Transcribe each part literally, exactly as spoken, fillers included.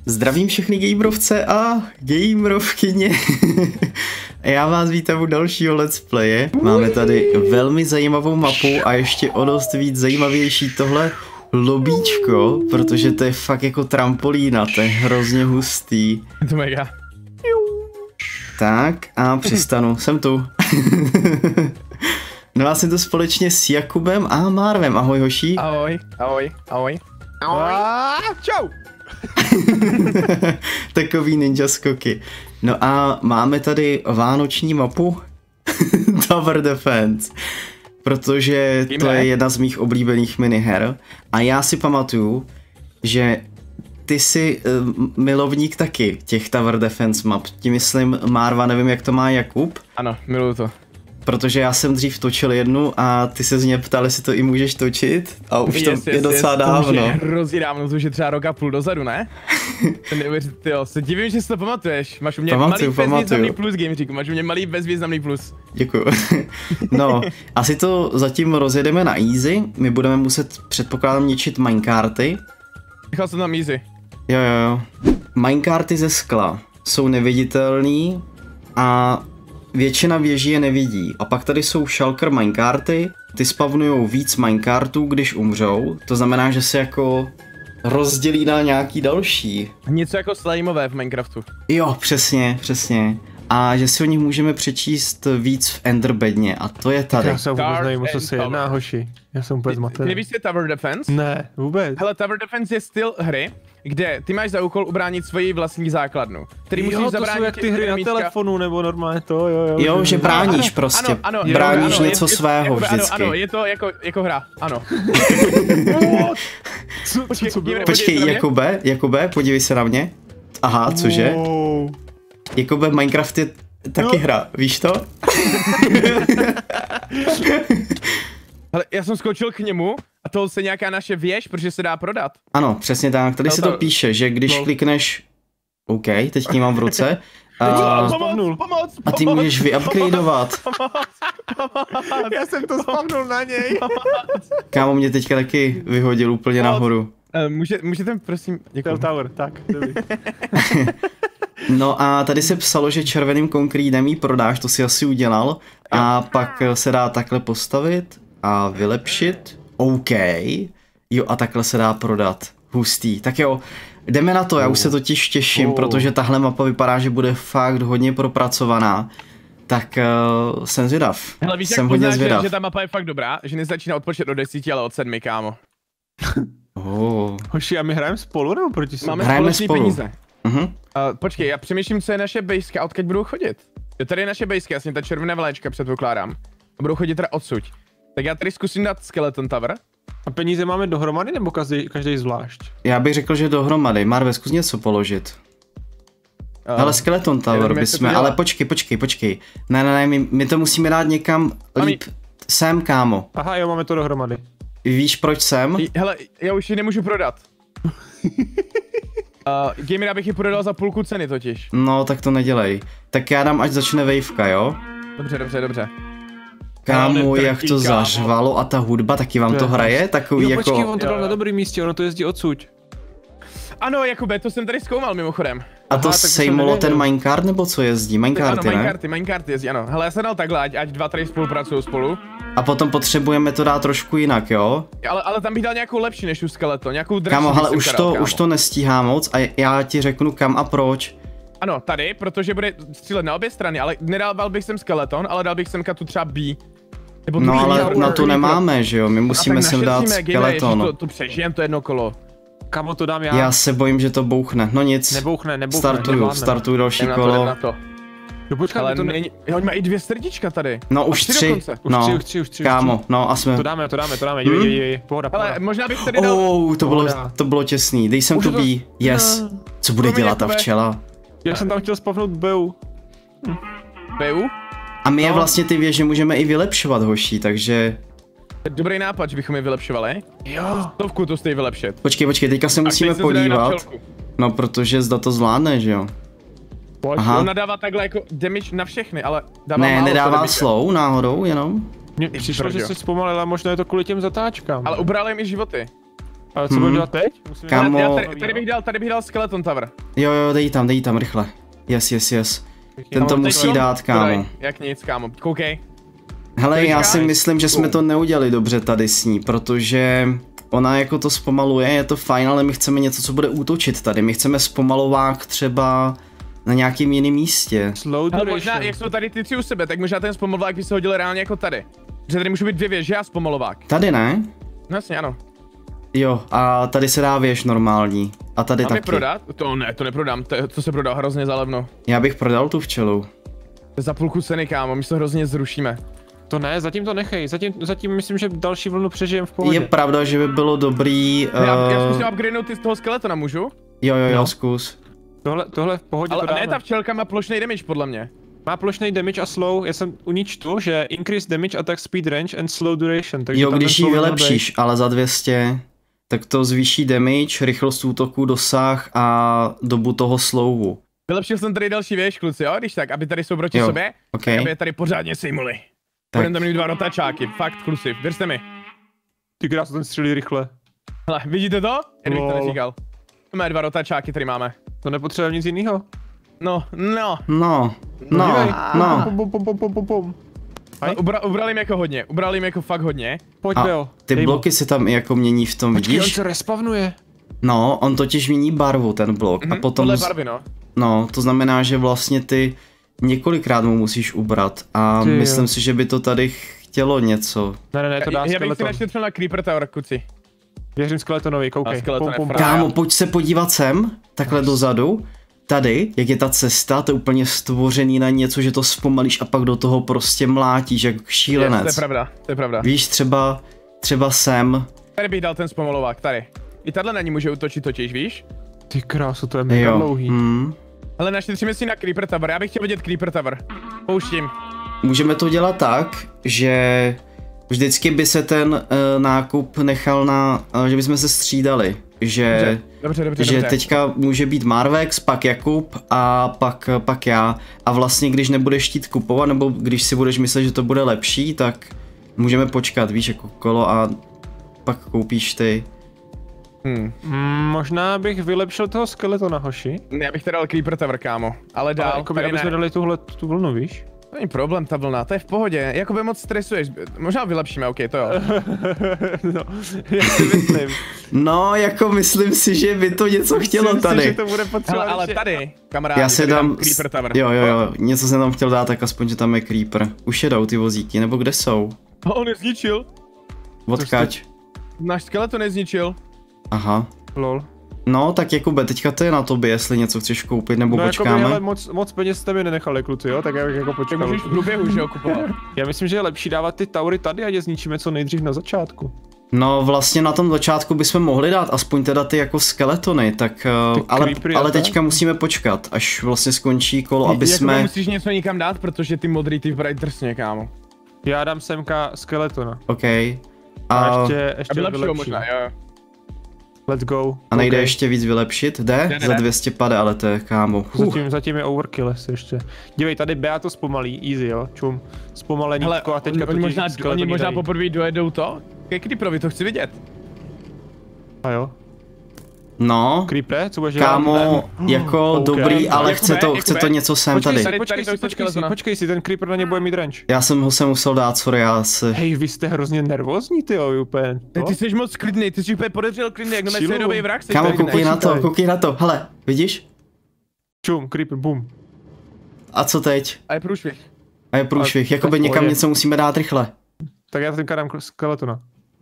Zdravím všechny gamerovce a gamerovkyně. Já vás vítám u dalšího let's playe. Máme tady velmi zajímavou mapu a ještě o dost víc zajímavější tohle lobíčko, protože to je fakt jako trampolína, to je hrozně hustý. To mega. Tak a přistanu, jsem tu. No já jsem tu společně s Jakubem a Marvem. Ahoj hoší. Ahoj, ahoj, ahoj. Ahoj. Čau. Takový ninja skoky. No a máme tady vánoční mapu Tower Defense, protože to je jedna z mých oblíbených miniher a já si pamatuju, že ty jsi uh, milovník taky těch Tower Defense map. Tím myslím Marva, nevím jak to má Jakub. Ano, miluju to. Protože já jsem dřív točil jednu a ty se z mě ptal, jestli to i můžeš točit a už yes, to yes, je docela yes, dávno. To už je hrozně dávno, to už je třeba rok a půl dozadu, ne? Jo, se divím, že si to pamatuješ. Máš u mě pamatuju, malý pamatuju. bezvýznamný plus, Gameříku, máš u mě malý bezvýznamný plus. Děkuju. No, asi to zatím rozjedeme na easy, my budeme muset předpokládám ničit minecarty. Nechal jsem tam easy. Jo, jo, jo. Minecarty ze skla jsou neviditelný a většina věží je nevidí. A pak tady jsou shulker minecarty, ty spavnujou víc minecartů, když umřou. To znamená, že se jako rozdělí na nějaký další. Něco jako slimeové v Minecraftu. Jo, přesně, přesně. A že si o nich můžeme přečíst víc v Enderbedně a to je tady. Já se vůbec nevím, o co se jedná, hoši. Já jsem úplně zmatený. Ty nevíš si Tower Defense? Ne, vůbec. Hele, Tower Defense je styl hry, kde ty máš za úkol ubránit svoji vlastní základnu. Který jo, musíš to zabránit jsou jak ty hry na míčka. telefonu nebo normálně to, jo, jo. Jo, že bráníš ano, prostě, ano, ano, bráníš ano, něco je, svého je, vždycky. Ano, ano, je to jako, jako hra, ano. co, co, co bylo? Počkej, Jakube, Jakube, podívej se na mě. Aha, cože? Wow. Jakube, Minecraft je taky no. hra, víš to? Ale já jsem skočil k němu a to se nějaká naše věž, protože se dá prodat. Ano, přesně tak, tady no se to... to píše, že když no. klikneš OK, teď tím mám v ruce. A, pomoc, pomoc, a ty můžeš vyupgradeovat. Já jsem to spavnul na něj. Kámo mě teďka taky vyhodil úplně pomoc. Nahoru. Uh, může, můžete prosím, děkuji. Tower, tak, dobrý. No a tady se psalo, že červeným konkrétem jí prodáš, to si asi udělal. A pak se dá takhle postavit a vylepšit. OK. Jo a takhle se dá prodat. Hustý. Tak jo, jdeme na to, já už se totiž těším, oh. protože tahle mapa vypadá, že bude fakt hodně propracovaná. Tak uh, jsem zvědav. Hele, víš, jsem jak hodně poznáš, zvědav. že, že ta mapa je fakt dobrá, že nezačíná odpočet od desíti, ale od sedmi, kámo. Oh. Hoši, a my hrajeme spolu nebo proti sobě? Máme Hrajeme společný spolu. peníze. Uh-huh. Uh, počkej, já přemýšlím, co je naše bejska a odkud budou chodit. Jo, tady je naše bejska, jasně, ta červená vléčka předpokládám. A budou chodit teda odsud. Tak já tady zkusím dát Skeleton Tower. A peníze máme dohromady nebo každý, každý zvlášť? Já bych řekl, že dohromady. Marve, zkus něco položit. Uh, ale Skeleton Tower bychom, ale počkej, počkej, počkej. Ne, ne, ne, my, my to musíme dát někam líp. Sem, kámo. Aha, jo, máme to dohromady. Víš, proč sem? Hele, já už ji nemůžu prodat. Uh, Gamer, abych ji prodal za půlku ceny totiž. No, tak to nedělej. Tak já dám, ať začne waveka, jo? Dobře, dobře, dobře. Kámo, jak to zařvalo a ta hudba, taky vám to hraje? Takový jo, jako... počkej, on to dal na dobrém místě, ono to jezdí odsud. Ano, Jakube, to jsem tady zkoumal mimochodem. A to sejmulo ten minecart nebo co jezdí? Minecarty, ano, ne? minecarty, minecarty jezdí, ano. Hele, já jsem dal takhle, ať, ať dva tady spolupracují spolu. A potom potřebujeme to dát trošku jinak, jo? Ale, ale tam bych dal nějakou lepší než tu skeleton, nějakou dražší. Kámo, ale už dal, to, kámo. už to nestíhá moc a já ti řeknu kam a proč. Ano, tady, protože bude střílet na obě strany, ale nedával bych sem skeleton, ale dal bych semka tu třeba B. Nebo no ale na to nemáme, že jo, my musíme sem dát skeleton. To, to přežijem to jedno kolo. Kamo to dám já? Já se bojím, že to bouchne, no nic. Nebouchne, nebouchne. Startuju, startuju další kolo. No počkej, ale to ne... není, jo, oni mají i dvě srdíčka tady. No už tři, už no, tři, už tři, už tři, kámo, no a jsme... To dáme, to dáme, to dáme, hmm? je, je, je, pohoda, pohoda. Ale možná bych tady dal... Oh, to bylo, to bylo těsný, dej sem tu B, yes. Co bude dělat ta včela? Já jsem tam chtěl spavnout Beu. Hm. Beu? A my je vlastně ty věže můžeme i vylepšovat, hoší, takže... Dobrý nápad, že bychom je vylepšovali. Jo. Stovku to stojí vylepšit. Počkej, počkej, teďka se musíme podívat. No, protože zda to zvládne, že jo? Aha. On nadává takhle jako damage na všechny, ale dává ne, málo nedává slow náhodou, jenom. Mně přišlo, že jsi zpomalila, možná je to kvůli těm zatáčkám. Ale ubrali mi životy. Ale co Hmm. budeme dělat teď? Musíme Kámo. dělat- Já tady, tady, bych dal, tady bych dal Skeleton Tower. Jo, jo, dej tam, dej tam, rychle. Yes, yes, yes. Ten to Kámo, musí teď dát, kámo. Podaj, jak nic, kámo, koukej. Hele, Počkej. já si myslím, že jsme to neudělali dobře tady s ní, protože ona jako to zpomaluje, je to fajn, ale my chceme něco, co bude útočit tady. My chceme zpomalovák třeba na nějakém jiném místě. Slow Ale duration. možná, jak jsou tady ty tři u sebe, tak možná ten zpomalovák by se hodil reálně jako tady. Že tady můžou být dvě věže a zpomalovák. Tady ne? No jasně, ano. Jo, a tady se dá věž normální. A tady Mám je taky. prodat? To ne, to neprodám, to, to se prodá hrozně za levno. Já bych prodal tu včelu. To je za půlku ceny, kámo, my se to hrozně zrušíme. To ne, zatím to nechej, zatím, zatím myslím, že další vlnu přežijem v pohodě. Je pravda, že by bylo dobrý... Uh... Já, já zkusím upgradenout ty z toho skeletona, můžu? Jo, jo, jo, No. zkus. Tohle, tohle v pohodě Ale to dáme. ne, ta včelka má plošný damage podle mě. Má plošný damage a slow, já jsem u ní čtu, že increase damage, attack speed, range and slow duration, takže Jo, tam ten když ji slow by měl vylepšíš, ale za dvě stě, tak to zvýší damage, rychlost útoku, dosah a dobu toho slowu. Vylepšil jsem tady další věž, kluci, jo, když tak, aby tady jsou proti Jo, sobě, ok. aby je tady pořádně sejmuli. Tak. Budeme tam mít dva rotačáky, fakt, kluci, věřte mi. Ty krásno, ten střílí rychle. Hele, vidíte to? Jen bych to Lol. neříkal. Máme dva rotačáky, tady máme. To nepotřebujeme nic jiného. No, no. No, no, Dívej. no. Pum, pum, pum, pum, pum, pum, pum. Aj. Ubra, ubral jim jako hodně, ubral jim jako fakt hodně. Pojď, A Beo. ty dej mu. bloky se tam i jako mění v tom, Počkej, on vidíš? se respawnuje. No, on totiž mění barvu, ten blok. A Mhm, potom, podle z- barvy, no. no, to znamená, že vlastně ty několikrát mu musíš ubrat. A Ty jo. myslím si, že by to tady chtělo něco. Ne, ne, ne, to dá Já bych si skeleton. naštětřil na Creeper Tower, kuci. Věřím skeletonovi, koukej. A skeleton je frajer. Kámo, pojď se podívat sem, takhle dozadu. Tady, jak je ta cesta, to je úplně stvořený na něco, že to zpomalíš a pak do toho prostě mlátíš jak Yes, to je šílenec. pravda, to je pravda. Víš, třeba, třeba sem, Tady bych dal ten zpomalovák, tady. I tahle na ní může útočit totiž, víš? Ty krásu, to je mega jo, dlouhý. hm. Ale naštětříme si na Creeper Tower, já bych chtěl vidět Creeper Tower. Pouštím. Můžeme to dělat tak, že vždycky by se ten uh, nákup nechal na, uh, že bychom se střídali, že, Dobře, dobře, že dobře. teďka může být Marvex, pak Jakub a pak, pak já. A vlastně když nebudeš chtít kupovat, nebo když si budeš myslet, že to bude lepší, tak můžeme počkat, víš, jako kolo a pak koupíš ty. Hmm. Mm, možná bych vylepšil toho skeletona, hoši. Já bych teda dal Creeper Tower, kámo. Ale dál, Ale jakoby, tady aby jsme ne. dali tuhle tu vlnu, víš? To není problém, ta vlna, to je v pohodě. Jakoby moc stresuješ. Možná vylepšíme, ok, to jo. No, já si myslím. No, jako myslím si, že by to něco chtělo Myslím si, že tady. to bude potřeba Hele, ale ještě- tady, kamarádi, Já si tady dám, Creeper Tower. jo, jo, jo, něco jsem tam chtěl dát, tak aspoň, že tam je Creeper. Už jedou ty vozíky, nebo kde jsou? Oh, on je zničil. Odkaď? Náš skeleton je zničil. Aha. Lol. No, tak Jakube, teďka to je na tobě, jestli něco chceš koupit, nebo No jakoby, počkáme. hele, moc, moc peněz jste mi nenechali, kluci, jo? Tak já bych jako Tak počkal. můžeš v průběhu, že jo, kupovat. Já myslím, že je lepší dávat ty taury tady a je zničíme co nejdřív na začátku. No, vlastně na tom začátku bychom mohli dát aspoň teda ty jako skeletony, tak, uh, Ty ale, creepery a ale tak? teďka musíme počkat, až vlastně skončí kolo, aby Jakoby jsme... musíš něco někam dát, protože ty modrý ty vypadají drsně, kámo. Já dám semka skeletona. OK. A, A, ještě, ještě Aby lepšího vylepším. možná, jo. Let's go. a nejde Ok. ještě víc vylepšit? Jde? Jde, jde, Za jde. dvě stě pade, ale to je kámo. Huh. Zatím, zatím je overkill asi ještě. Dívej, tady Bea to zpomalí, easy jo, čum. Zpomalení Hele, a teďka oni, to oni ti možná, skeletoni oni možná dají. poprvé dojedou to? Ke Creeperovi, to chci vidět. A jo. No, Creeper, co budeš dělat? kámo, jako Ok. dobrý, ale Jakube, chce to, chce to Jakube, něco sem Počkej tady. si, Tady- počkej tady to si, jsou počkej si, skeletona. počkej si, ten Creeper na ně bude mít range. Já jsem ho sem musel dát, sorry, já se... Hej, vy jste hrozně nervózní, ty jo, úplně. Ty, No? ty jsi moc klidný, ty jsi úplně podezřel klidný, jak na Chillu. svědový vrah, jsi Kámo, tady koukej ne. na to, počítaj. koukej na to, hele, vidíš? Čum, Creeper, boom. A co teď? A je průšvih. A je průšvih, jakoby v někam pohodě. něco musíme dát rychle. Tak já teďka dám skeletona.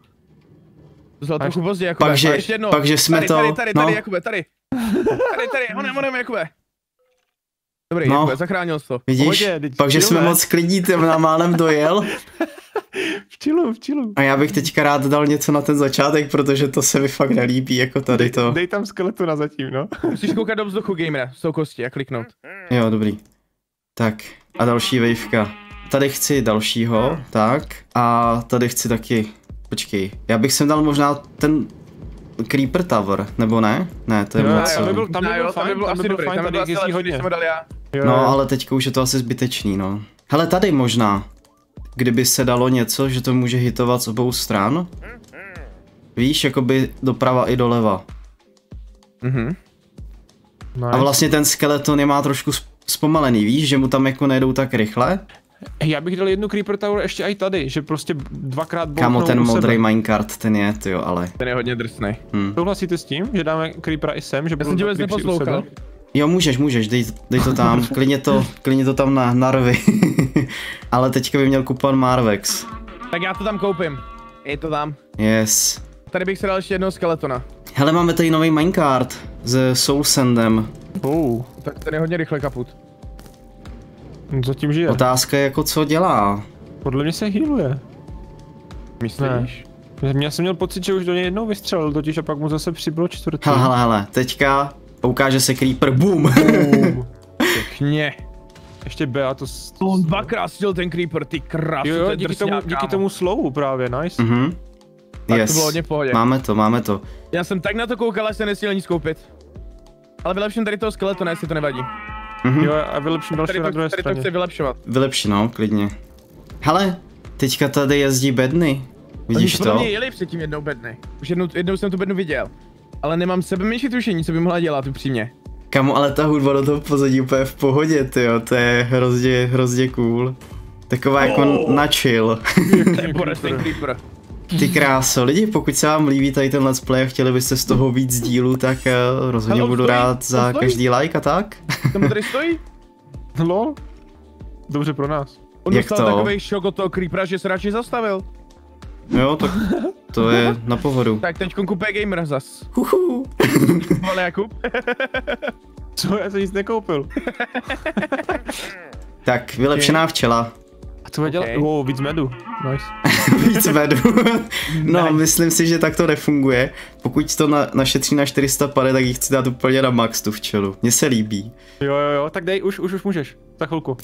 To bylo Až- trochu pozdě, Jakube. Takže- A ještě jedno. takže jsme tady, to- Tady, tady, no. tady, Jakube, tady. Tady, tady, honem, honem, Jakube. Dobrý, No. Jakube, zachránil jsi to. Vidíš? Pohodě, teď Takže chill, jsme ne? moc klidní, ty na málem dojel. V chillu, v chillu. A já bych teďka rád dal něco na ten začátek, protože to se mi fakt nelíbí, jako tady to. Dej tam skeletona zatím, no. Musíš koukat do vzduchu, gamera, jsou kosti a kliknout. Jo, dobrý. Tak, a další waveka. Tady chci dalšího, tak. A tady chci taky, počkej, já bych sem dal možná ten Creeper Tower, nebo ne? Ne, to je Jo, moc. tam by jo. byl- tam by No byl jo, fajn, by byl tam by asi byl dobrý, fajn, tam by tady byl asi jezdí lepší, hodně. když jsem ho dal já. Jo, No, jo. ale teďka už je to asi zbytečný, no. Hele, tady možná. Kdyby se dalo něco, že to může hitovat z obou stran. Víš, jakoby doprava i doleva. Mhm. Nice. A vlastně ten skeleton je má trošku zpomalený, víš, že mu tam jako nejdou tak rychle? Já bych dal jednu Creeper Tower ještě i tady, že prostě dvakrát bouchnou Kámo, ten u modrý sebe. minecart, ten je, tyjo, ale... Ten je hodně drsnej. Hm. Souhlasíte s tím, že dáme Creepera i sem, že Já jsem tě vůbec neposlouchal. Jo, můžeš, můžeš, dej, dej to tam, klidně to, klidně to tam na, narvi. Ale teďka by měl kupovat Marvex. Tak já to tam koupím. Je to tam. Yes. Tady bych si dal ještě jednoho skeletona. Hele, máme tady nový minecart s Soul Sandem. Oh, Tak ten je hodně rychle kaput. zatím žije. Otázka je jako co dělá. Podle mě se healuje. Myslíš? Já jsem měl pocit, že už do něj jednou vystřelil, totiž a pak mu zase přibylo čtvrtý. Hele, hele, hele, teďka ukáže se Creeper, boom. Boom. Pěkně. Ještě Bea to... On dvakrát stěl ten creeper, ty krásu, Jo, to jo, je díky tomu, drsňák, díky kámo. tomu slowu právě, nice. Mhm. Tak Yes. to bylo hodně v pohodě. Máme to, máme to. Já jsem tak na to koukal, že jsem nestěl nic koupit. Ale vylepším tady toho skeletona, jestli to nevadí. Mhm. Jo, a vylepším další Tady na to, druhé tady to straně. chci vylepšovat. Vylepši, no, klidně. Hele, teďka tady jezdí bedny. Vidíš Oni podle to? mě jeli předtím jednou bedny. Už jednou, jednou jsem tu bednu viděl. Ale nemám sebe menší tušení, co by mohla dělat upřímně. Kamu, ale ta hudba do toho pozadí úplně v pohodě, tyjo, to je hrozně, hrozně cool. Taková oh. jako na chill. To je bolestný creeper. Ty kráso, lidi, pokud se vám líbí tady ten let's play a chtěli byste z toho víc dílů, tak uh, rozhodně Hele, budu stojí, rád za stojí. každý like a tak. Tam tady stojí. Lol. Dobře pro nás. On Jak dostal to? takový šok od toho creepera, že se radši zastavil. Jo, tak to je na pohodu. Tak teď kupuje gamer zas. Huhu. Ale Jakub. Co, já jsem nic nekoupil. Tak, vylepšená včela. A co okay. dělat? Okay. Wow, víc medu. Nice. Víc medu. No, Nice. myslím si, že tak to nefunguje. Pokud to na, našetří na čtyři sta pade, tak ji chci dát úplně na max tu včelu. Mně se líbí. Jo, jo, jo, tak dej, už, už, už můžeš. Za chvilku.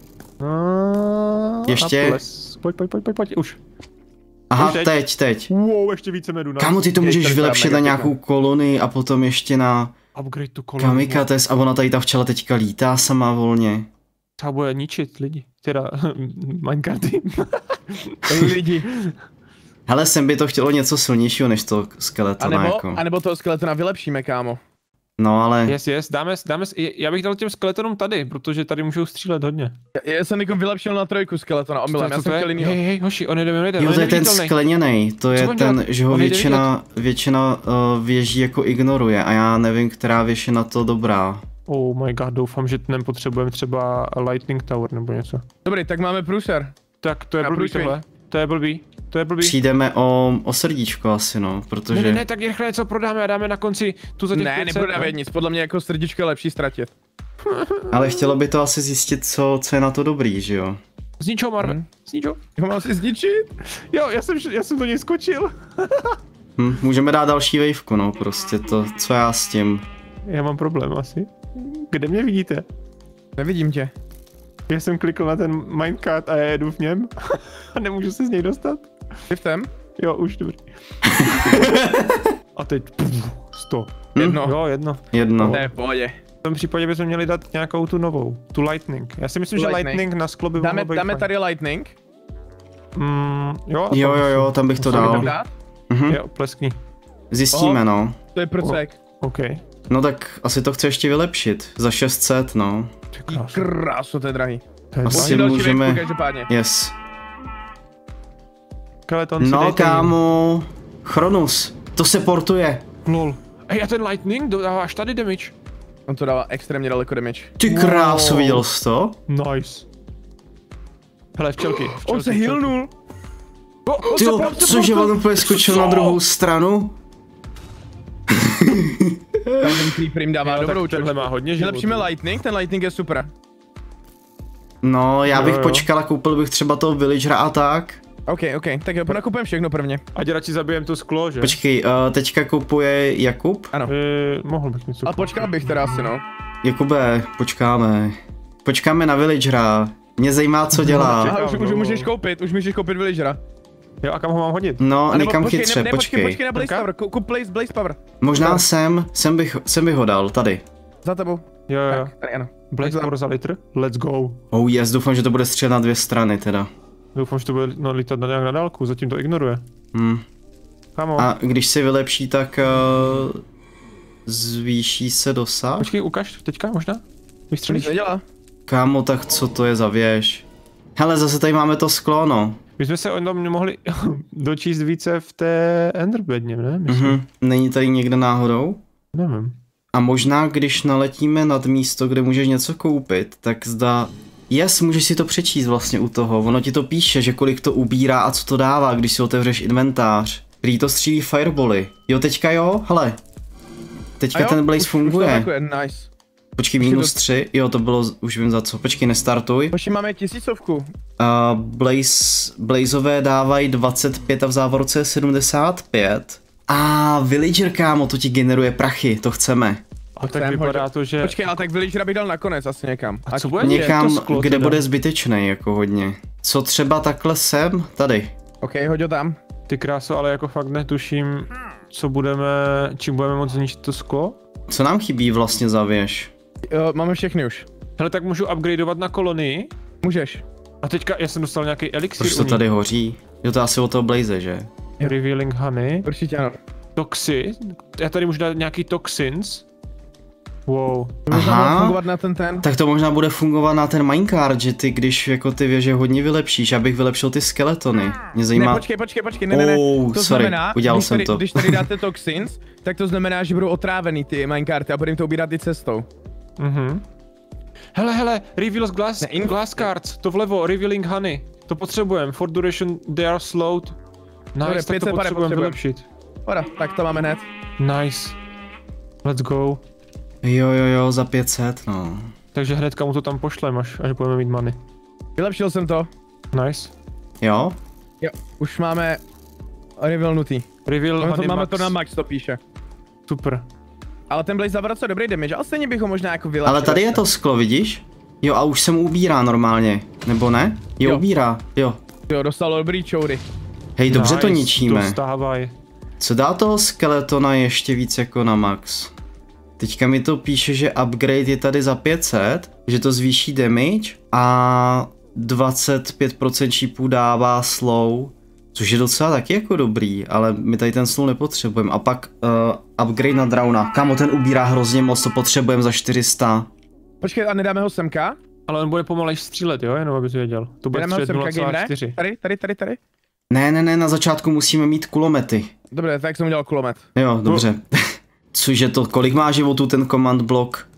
A, Ještě? a ples. Pojď, pojď, pojď, pojď, pojď, už. Aha, Už teď. teď, teď. Wow, ještě více medu. Nice. Kámo, ty to Je můžeš to vylepšit mega na nějakou pěkné. kolonii a potom ještě na Upgrade tu kolonu. kamikates a ona tady ta včela teďka lítá sama volně. Ta bude ničit lidi. Teda, minecarty. Lidi. Hele, sem by to chtělo něco silnějšího než to A skeletona nebo, jako. a nebo toho skeletona vylepšíme, kámo. No ale, Yes, yes, dáme, dáme, já bych dal těm skeletonům tady, protože tady můžou střílet hodně. Já, já jsem jako vylepšil na trojku skeletona, omylem, já Co jsem to chtěl je? jinýho. Hej, hej, hoši, on jde mimo jeden, jo, on to je ten neviditelný. skleněnej, to je on ten, dělá? že ho On nejde většina, většina uh, věží jako ignoruje a já nevím, která věž je na to dobrá. Oh my god, doufám, že nepotřebujeme třeba Lightning Tower nebo něco. Dobrý, tak máme průser. Tak to je Já blbý průšvih. tohle. To je blbý, to je blbý. Přijdeme o, o srdíčko asi no, protože... Ne, ne, ne, tak rychle něco prodáme a dáme na konci tu za těch Ne, pět set, neprodávat nic, podle mě jako srdíčko je lepší ztratit. Ale chtělo by to asi zjistit, co, co je na to dobrý, že jo? Z ničeho, Marve, Mhm. z ničeho. Jo, mám si zničit? Jo, já jsem, já jsem do něj skočil. Hm, můžeme dát další wavku, no, prostě to, co já s tím. Já mám problém asi. Kde mě vidíte? Nevidím tě. Já jsem klikl na ten minecart a já jedu v něm a nemůžu se z něj dostat. Shiftem? Jo, už dobrý. A teď pff, sto. Jedno. Jo, jedno. Jedno. Ne, v pohodě. V tom případě bychom měli dát nějakou tu novou, tu Lightning. Já si myslím, Tu že Lightning. Lightning na sklo by Dáme, mohlo být dáme fajn. tady lightning. Mm, jo, a Jo, tam jo, jo, tam bych to Můžeme dal. tam dát? Mhm. Jo, pleskni. Zjistíme, no. To je procek. OK. No tak asi to chce ještě vylepšit. Za šest set, no. Ty Ty krásu. krásu, to je drahý. To je Asi drahý. Další můžeme- věcku, každopádně. Yes. Skeleton si No dejte kámo, Chronus, to se portuje. jiný. Lol. Ej, a ten Lightning dodává až tady damage. On to dává extrémně daleko damage. Ty Wow. krásu, viděl jsi to? Nice. Hele, včelky. včelky On se včelky. healnul. Ty cože on úplně skočil na druhou stranu? Tam ten creeper jim dává Jo, dobrou tak tenhle čočku. má hodně životů. Vylepšíme lightning, ten lightning je super. No, já Jo, bych jo. počkal a koupil bych třeba toho villagera a tak. OK, OK, tak jo, nakupujeme všechno prvně. Ať radši zabijem to sklo, že? Počkej, uh, teďka kupuje Jakub? Ano. E, mohl bych něco. Ale počkal bych teda asi, no. Jakube, počkáme. Počkáme na villagera. Mě zajímá, co dělá. A už, už no. můžeš koupit, už můžeš koupit villagera. Jo, a kam ho mám hodit? No, A nebo někam počkej, chytře, ne, ne, počkej, počkej. počkej na Blaze Kam? Power, ku- kup Blaze, Blaze Power. Možná sem, sem bych, sem bych ho dal, tady. Za tebou. Jo, jo. Tak, tady ano. Blaze Tak za- Power za litr? Let's go. Oh yes, doufám, že to bude střílet na dvě strany teda. Doufám, že to bude no, lítat na nějak na dálku, zatím to ignoruje. Hm. Kámo. A když se vylepší, tak uh, zvýší se dosah? Počkej, ukaž teďka možná? Co Vystřelíš? nic nedělá? Kámo, tak co to je za věž? Hele, zase tady máme to sklo, no. My jsme se o tom mohli dočíst více v té Enderbedně, ne? Myslím. Mhm. Není tady někde náhodou? Nevím. A možná, když naletíme nad místo, kde můžeš něco koupit, tak zda... Yes, můžeš si to přečíst vlastně u toho. Ono ti to píše, že kolik to ubírá a co to dává, když si otevřeš inventář. Prý to střílí firebally. Jo, teďka jo? Hele. Teďka jo, ten blaze už, funguje. Už to je nice. Počkej, minus tři, jo, to bylo, už vím za co. Počkej, nestartuj. Hoši, máme tisícovku. Uh, blaze, blazové dávají dvacet pět a v závorce sedmdesát pět. A villager, kámo, to ti generuje prachy, to chceme. A tak Jsem vypadá hodil. to, že... Počkej, ale tak villagera bych dal nakonec asi někam. A co Ať- bude? Někam, to sklo kde teda? bude zbytečný, jako hodně. Co třeba takhle sem? Tady. OK, hoď ho tam. Ty kráso, ale jako fakt netuším, co budeme, čím budeme moct zničit to sklo. Co nám chybí vlastně za věž? Jo, máme všechny už. Hele, tak můžu upgradeovat na kolonii. Můžeš. A teďka já jsem dostal nějaký elixir. Proč to tady hoří? Jo, to asi o toho blaze, že? Revealing honey. Určitě ano. Toxy. Já tady můžu dát nějaký toxins. Wow. To možná Aha. bude fungovat na ten ten. Tak to možná bude fungovat na ten minecart, že ty, když jako ty věže hodně vylepšíš, abych vylepšil ty skeletony. Mě Ne, zajímá... počkej, počkej, počkej, ne, ne, ne. Oh, To sorry, znamená, udělal když jsem tady, to. když tady dáte toxins, tak to znamená, že budou otrávený ty minecarty a budeme to ubírat i cestou. Mhm. Hele, hele, reveals glass, Ne, in- glass cards, to vlevo, revealing honey. To potřebujeme, for duration they are slowed. Nice, Dobre, tak to pět set pade potřebujeme potřebujeme. vylepšit. Hoda, tak to máme hned. Nice. Let's go. Jo, jo, jo, za pět set, no. Takže hnedka mu to tam pošlem, až, až budeme mít money. Vylepšil jsem to. Nice. Jo? Jo, už máme revealnutý. Reveal Máme to, honey máme max. to na max, to píše. Super. Ale ten blaze zavrace dobrý damage, ale stejně bychom možná jako vylepšili. Ale tady je to sklo, vidíš? Jo, a už se mu ubírá normálně, nebo ne? Jo, Jo. ubírá, jo. Jo, dostalo dobrý čoury. Hej, dobře to Nice, ničíme. Dostávaj. Co dá toho skeletona ještě víc jako na max? Teďka mi to píše, že upgrade je tady za pět set, že to zvýší damage a dvacet pět procent šípů dává slow, což je docela taky jako dobrý, ale my tady ten slow nepotřebujeme. A pak uh, upgrade na Drauna. Kámo, ten ubírá hrozně moc, to potřebujeme za čtyři sta. Počkej, a nedáme ho semka? Ale on bude pomalej střílet, jo, jenom abys věděl. To bude Nedáme ho střílet semka, nula game celá ne? čtyři. Tady, tady, tady, tady. Ne, ne, ne, na začátku musíme mít kulomety. Dobře, tak jsem udělal kulomet. Jo, dobře. Cože to, kolik má životů ten command block?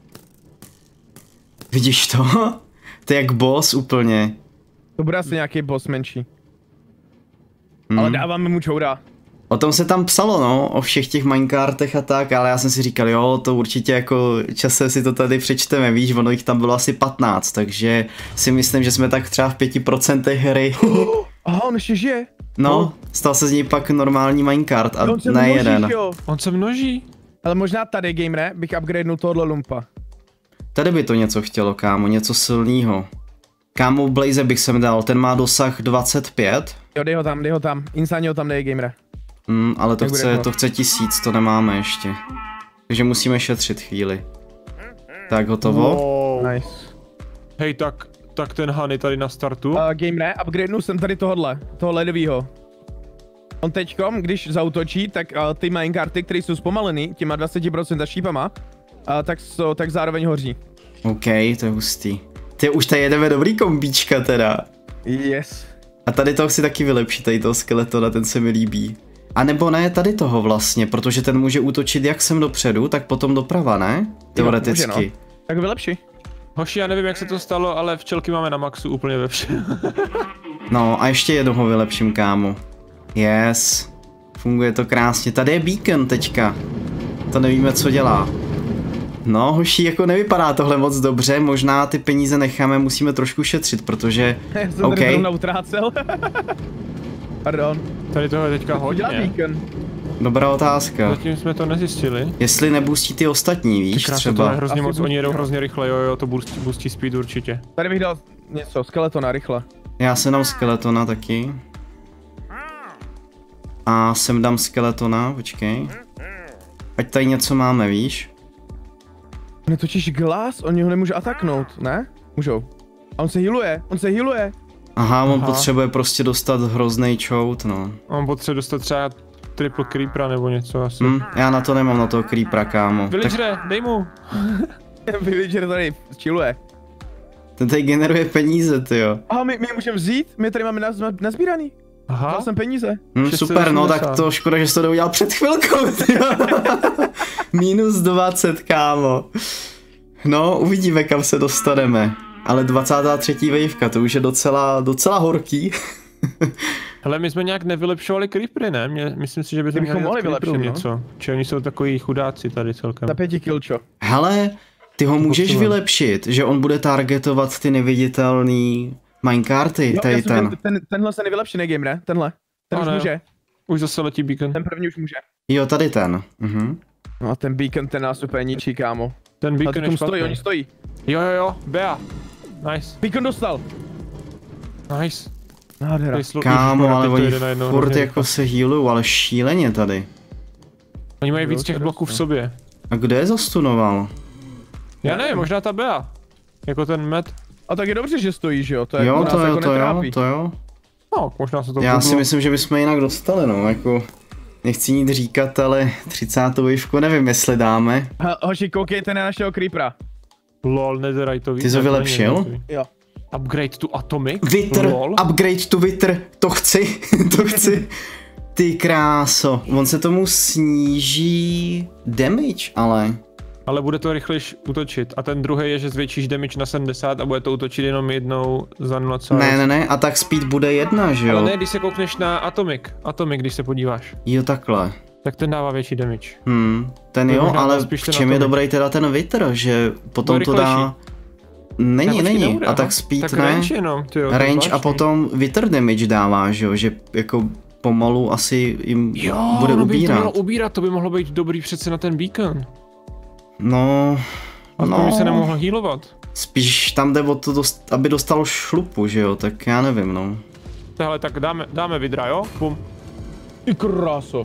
Vidíš to? To je jak boss úplně. To bude asi nějaký boss menší. Hmm. Ale dáváme mu čoura. O tom se tam psalo, no, o všech těch minecartech a tak, ale já jsem si říkal, jo, to určitě jako časem si to tady přečteme, víš, ono jich tam bylo asi patnáct, takže si myslím, že jsme tak třeba v pěti procentech hry. Aha, on ještě žije. No, stal se z něj pak normální minecart a Jo, on se ne množí, jeden. jo. On se množí. Ale možná tady, gamere, bych upgradenul tohohle lumpa. Tady by to něco chtělo, kámo, něco silného. Kámo, Blaze bych sem dal, ten má dosah dvacet pět. Jo, dej ho tam, dej ho tam. Insani ho tam dej, gamere. Mm, ale to Jak bude chce, moc? to chce tisíc, to nemáme ještě. Takže musíme šetřit chvíli. Tak, hotovo. Wow. Nice. Hej, tak, tak ten honey tady na startu. Uh, gamere, upgradenul jsem tady tohodle, toho ledovýho. On teďkom, když zautočí, tak uh, ty minecarty, které jsou zpomalený těma dvacet procent šípama, uh, tak, so, tak zároveň hoří. OK, to je hustý. Ty už tady jedeme dobrý kombíčka teda. Yes. A tady toho chci taky vylepšit, tady toho skeletona, ten se mi líbí. A nebo ne, tady toho vlastně, protože ten může útočit jak sem dopředu, tak potom doprava, ne? Teoreticky. může, no. Tak vylepši. Hoši, já nevím, jak se to stalo, ale včelky máme na maxu úplně ve všem. No a ještě jednoho vylepším, kámo. Yes. Funguje to krásně. Tady je beacon teďka. To nevíme, co dělá. No, hoši, jako nevypadá tohle moc dobře, možná ty peníze necháme, musíme trošku šetřit, protože... Já jsem OK. tady zrovna utrácel. Pardon. Tady toho je teďka Co dělá hodně. beacon? Dobrá otázka. Zatím jsme to nezjistili. Jestli nebustí ty ostatní, víš, Krásně, to třeba. je hrozně Asi moc, boostí, oni jedou no. hrozně rychle, jo, jo, to boostí, boostí speed určitě. Tady bych dal něco, skeletona, rychle. Já se dám skeletona taky. A sem dám skeletona, počkej. Ať tady něco máme, víš? On je totiž glas, oni ho nemůžou ataknout, ne? Můžou. A on se healuje, on se healuje. Aha, on Aha. potřebuje prostě dostat hroznej čout, no. On potřebuje dostat třeba triple creepera nebo něco asi. Hm, já na to nemám, na toho creepera, kámo. Tak Villagere, dej mu. Villager tady chilluje. ten tady generuje peníze, tyjo. Aha, my, my můžeme vzít, my tady máme naz, nazbíraný. Aha. Dal jsem peníze. Hm, super, no tak to škoda, že jsi to neudělal před chvilkou, tyjo. Minus dvacet, kámo. No, uvidíme, kam se dostaneme. Ale dvacátá třetí waveka, to už je docela, docela horký. Hele, my jsme nějak nevylepšovali creepery, ne? Mě, myslím si, že bychom bychom měli mohli creeperů vylepšit, no. něco. Či oni jsou takový chudáci tady celkem. Za pěti kilčo. Hele, ty ho můžeš potřebujeme. vylepšit, že on bude targetovat ty neviditelný minecarty, Jo, tady já jsem ten. ten. ten. Tenhle se nevylepší, ne, gamer, tenhle. Ten A už ne. může. Už zase letí beacon. Ten první už může. Jo, tady ten. Mhm. No a ten beacon, ten nás úplně ničí, kámo. Ten A beacon ty je tam špatný. stojí, oni stojí. Jo, jo, jo, Bea. Nice, Beacon dostal. nice. Nádhera. Tady slu- Kámo, Ježišmarja, ale teď to oni jede najednou furt hrozně jako rychle. se healují, ale šíleně tady. Oni mají víc Jo, těch to je bloků v dost, sobě. A kdo je zastunoval? Já nevím, možná ta Bea. Jako ten med. A tak je dobře, že stojí, že jo? To, je, Jo, nás to jo, jako to jo, netrápí. to jo. No, možná se to Já si kublo. myslím, že bychom jinak dostali, no, jako... Nechci nic říkat, ale třicátou wavku nevím, jestli dáme. Ha, hoši, koukejte na našeho creepera. Lol, netheriteový. Ty jsi ho Ne, to není vylepšil? netheriteový. Jo. Upgrade to Atomic? Wither, Lol. upgrade to Wither, to chci, to chci. Ty kráso, on se tomu sníží damage, ale... Ale bude to rychlejš útočit. A ten druhý je, že zvětšíš damage na sedmdesát a bude to útočit jenom jednou za nula celá osm. Ne, ne, ne, a tak speed bude jedna, že Ale jo? ne, když se koukneš na Atomic. Atomic, když se podíváš. Jo, takhle. Tak ten dává větší damage. Hmm, ten To jo, možná ale spíš v ten čem je Atomic. dobrý teda ten Wither, že potom To to je dá... Není, Ne, počkej, není, nebude, a aha. tak speed tak ne. range jenom, tyjo, to je Range a zvláštní. potom Wither damage dává, že jo, že jako pomalu asi jim Jo, bude no by jim to ubírat. mělo ubírat, to by mohlo být dobrý přece na ten beacon. No, Aspoň by se no, nemohl healovat. spíš tam jde o to, dost, aby dostal šlupu, že jo, tak já nevím, no. Hele, tak dáme, dáme vidra, jo? Bum. Ty kráso.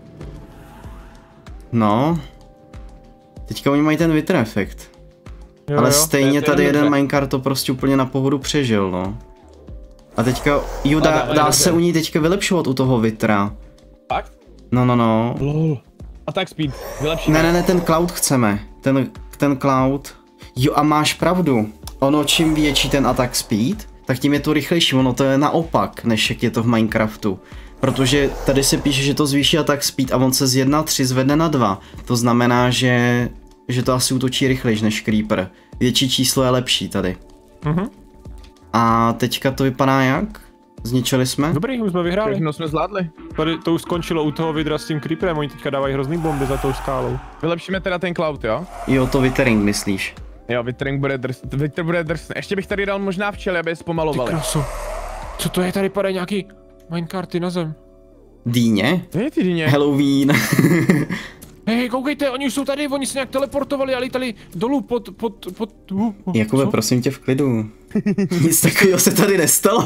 No. Teďka oni mají ten Wither efekt. Jo, Ale jo. stejně to je tady dobře. jeden minecart to prostě úplně na pohodu přežil, no. A teďka, jo, dá, Ale- ale dá dobře. se u ní teďka vylepšovat u toho Withera. Fakt? No, no, no. Lol. A tak speed, vylepšíme. Ne, ne, ne, ten cloud chceme. Ten, ten cloud. Jo, a máš pravdu. Ono, čím větší ten attack speed, tak tím je to rychlejší. Ono to je naopak, než jak je to v Minecraftu. Protože tady se píše, že to zvýší attack speed a on se z jedna tři zvedne na dva. To znamená, že, že to asi útočí rychlejš než Creeper. Větší číslo je lepší tady. Mhm. A teďka to vypadá jak? Zničili jsme? Dobrý, už jsme vyhráli. Všechno jsme zvládli. Tady to už skončilo u toho vidra s tím creeperem, oni teďka dávají hrozný bomby za tou skálou. Vylepšíme teda ten cloud, jo? Jo, to withering myslíš. Jo, Withering bude drs, Wither bude drsný. Ještě bych tady dal možná včely, aby je Ty zpomalovali. kraso. Co to je, tady padají nějaký minecarty na zem. Dýně? To je ty dyně. Halloween. Hej, hej, koukejte, oni už jsou tady, oni se nějak teleportovali a lítali dolů pod, pod, pod, uh, uh, Jakube, co? prosím tě v klidu. Nic takového se tady nestalo.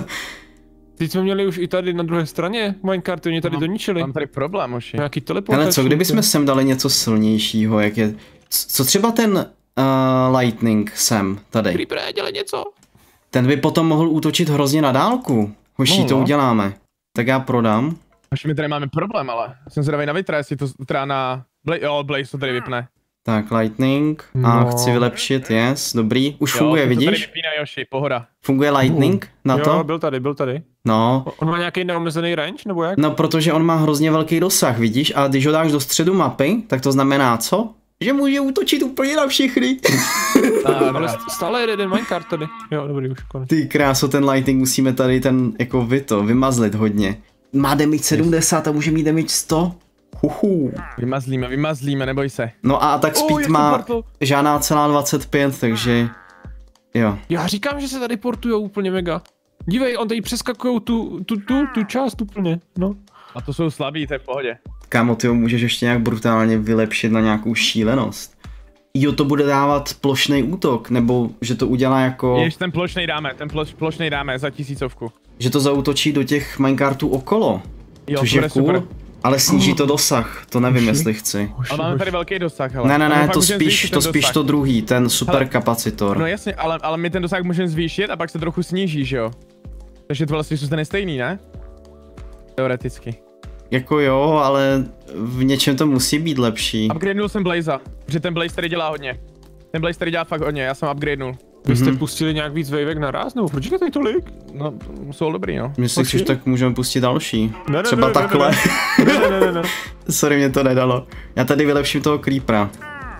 Teď jsme měli už i tady na druhé straně minecarty, oni tady Mám- doničili. Mám tady problém, oši. Nějaký teleportační. Ale co, kdyby jsme sem dali něco silnějšího, jak je... C- Co třeba ten uh, lightning sem, tady? Creeper, dělej něco. Ten by potom mohl útočit hrozně na dálku. Hoší, Mohl, to no. uděláme. Tak já prodám. Oši, my tady máme problém, ale. Jsem zvědavý na Withera, jestli to teda na... Bla jo, Blaze to tady vypne. Tak, lightning. A No. chci vylepšit, yes, dobrý. Už Jo, funguje, ty to tady vidíš? vypíná, Joši, pohoda. Funguje lightning na Jo, to? byl tady, byl tady. No. On má nějaký neomezený range, nebo jak? No, protože on má hrozně velký dosah, vidíš? A když ho dáš do středu mapy, tak to znamená co? Že může útočit úplně na všechny. Ale st- stále je jeden minecart tady. Jo, dobrý, už konec. Ty kráso, ten lightning musíme tady ten, jako vy to, vymazlit hodně. Má damage sedmdesát a může mít damage sto. Huhu. Vymazlíme, vymazlíme, neboj se. No a tak speed jak to má portl. žádná celá dvacet pět, takže jo. Já říkám, že se tady portujou úplně mega. Dívej, on tady přeskakujou tu, tu, tu, tu část úplně, no. A to jsou slabí, to je v pohodě. Kámo, ty ho můžeš ještě nějak brutálně vylepšit na nějakou šílenost. Jo, to bude dávat plošný útok, nebo že to udělá jako, Ještě ten plošnej dáme, ten ploš, plošnej dáme za tisícovku. že to zaútočí do těch minecartů okolo. Jo, Což to je bude cool, super. ale sníží to dosah, to nevím, jestli chci. Ale máme tady velký dosah, hele. Ne, ne, Ale ne, pak to můžeme spíš, zvýšit to ten spíš dosah. to druhý, ten super Hele, kapacitor. No jasně, ale, ale my ten dosah můžeme zvýšit a pak se trochu sníží, že jo? Takže to vlastně zůstane stejný, ne? Teoreticky. jako jo, ale v něčem to musí být lepší. Upgradenul jsem Blaza, protože ten Blaze tady dělá hodně. Ten Blaze tady dělá fakt hodně, já jsem upgradenul. Vy jste Mhm. pustili nějak víc wavek naraz, nebo proč je tady tolik? No, jsou dobrý, no. Jestli chceš, tak můžeme pustit další. Ne, ne, Třeba ne, takhle. Ne, ne, ne, ne, ne, ne. Sorry, mě to nedalo. Já tady vylepším toho creepera.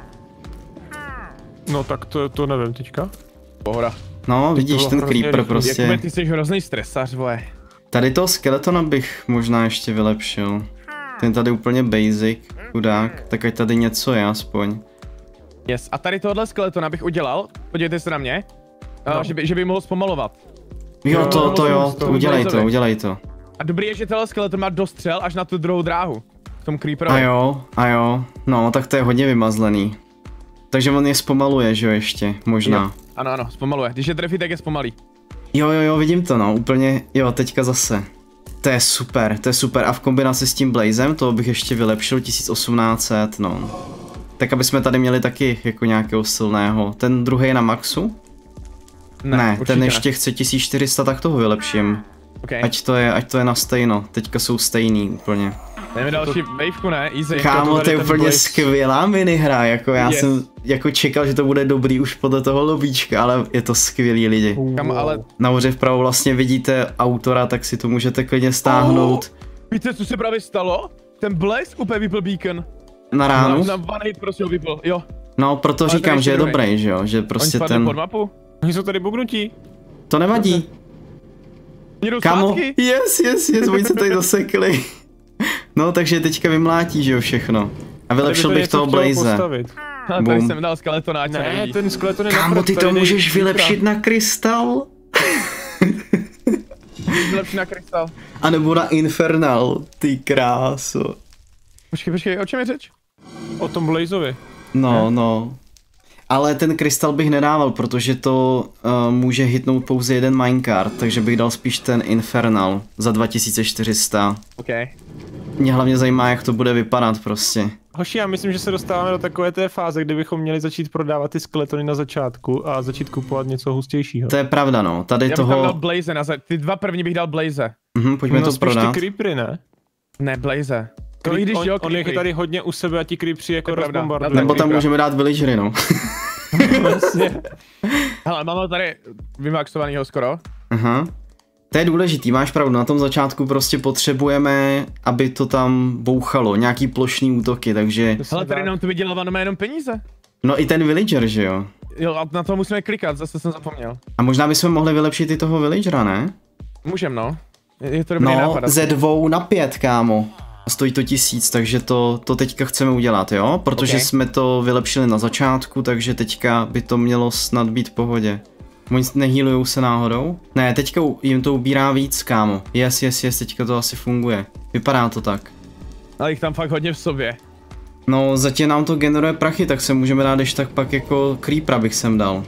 No tak to, to nevím teďka. Pohoda. No, vidíš, bylo ten hrozně creeper rychlý. prostě. Jakube, ty jsi hrozný stresař, vole. Tady toho skeletona bych možná ještě vylepšil. Ten tady úplně basic, chudák. Tak ať tady něco je aspoň. Yes, a tady tohle skeletona bych udělal, podívejte se na mě, No. no. že, by, že by mohl zpomalovat. Jo, to, to jo, to udělej to, Blazovi. udělej to. A dobrý je, že tenhle skeleton má dostřel až na tu druhou dráhu. K tomu creeperovi. A jo, a jo, no, tak to je hodně vymazlený. Takže on je zpomaluje, že jo, ještě, možná. Jo. Ano, ano, zpomaluje. Když je trefí, tak je zpomalý. Jo, jo, jo, vidím to, no, úplně, jo, teďka zase. To je super, to je super a v kombinaci s tím Blazem, to bych ještě vylepšil tisíc osmnáct set, no. Tak aby jsme tady měli taky jako nějakého silného. Ten druhý je na maxu? Ne, ne ten ještě ne. chce tisíc čtyři sta, tak toho vylepším. Okay. Ať to je, ať to je na stejno, teďka jsou stejný úplně. Jdeme další wavku, ne? Easy. Kámo, to je úplně Blaze. Skvělá minihra, jako já yes. jsem jako čekal, že to bude dobrý už podle toho lobíčka, ale je to skvělý lidi. Wow. Kam, ale... Nahoře vpravo vlastně vidíte autora, tak si to můžete klidně stáhnout. Oh, víte, co se právě stalo? Ten Blaze úplně vypl beacon. Na ránu? Na, na one hit prostě ho vypl, jo. No, proto ale říkám, že je dobrý, dobrý, že jo, že prostě Oni ten... pod mapu? Oni jsou tady bugnutí. To nevadí. Kámo, yes, yes, yes, oni se tady zasekli. No, takže teďka vymlátí, že jo, všechno. A vylepšil bych toho Blaze. A tady jsem dal skeletona, ať se ne, nevidí. ten skeleton je Kámo, ty to můžeš vylepšit na krystal? Vylepšit na krystal. A nebo na infernal, ty kráso. Počkej, počkej, o čem je řeč? O tom Blazeovi. No, ne? no. Ale ten krystal bych nedával, protože to uh, může hitnout pouze jeden minecart, takže bych dal spíš ten infernal za dva tisíce čtyři sta. Okay. Mě hlavně zajímá, jak to bude vypadat prostě. Hoši, já myslím, že se dostáváme do takové té fáze, kdy bychom měli začít prodávat ty skeletony na začátku a začít kupovat něco hustějšího. To je pravda, no. Tady já toho... bych tam dal Blaze, na za... ty dva první bych dal Blaze. Mhm, pojďme no, to prodat. ty creepery, ne? Ne, Blaze. To Creep, když on, jo, on je tady hodně u sebe a ti creepři jako rozbombardují. Nebo tam můžeme dát villagery, no. Vlastně. Hele, máme tady vymaxovanýho skoro. Aha. To je důležitý, máš pravdu, na tom začátku prostě potřebujeme, aby to tam bouchalo, nějaký plošný útoky, takže... Hele, tady nám to vyděláváme jenom peníze. No i ten villager, že jo? Jo, a na to musíme klikat, zase jsem zapomněl. A možná bychom mohli vylepšit i toho villagera, ne? Můžem, no. Je, je to dobrý no, nápad. ze dvou na pět, kámo. Stojí to tisíc, takže to, to teďka chceme udělat, jo? Protože okay. jsme to vylepšili na začátku, takže teďka by to mělo snad být v pohodě. Oni nehýlujou se náhodou? Ne, teďka jim to ubírá víc, kámo. Yes, yes, yes, teďka to asi funguje. Vypadá to tak. Ale jich tam fakt hodně v sobě. No, zatím nám to generuje prachy, tak se můžeme dát ještě tak pak jako creepera bych sem dal.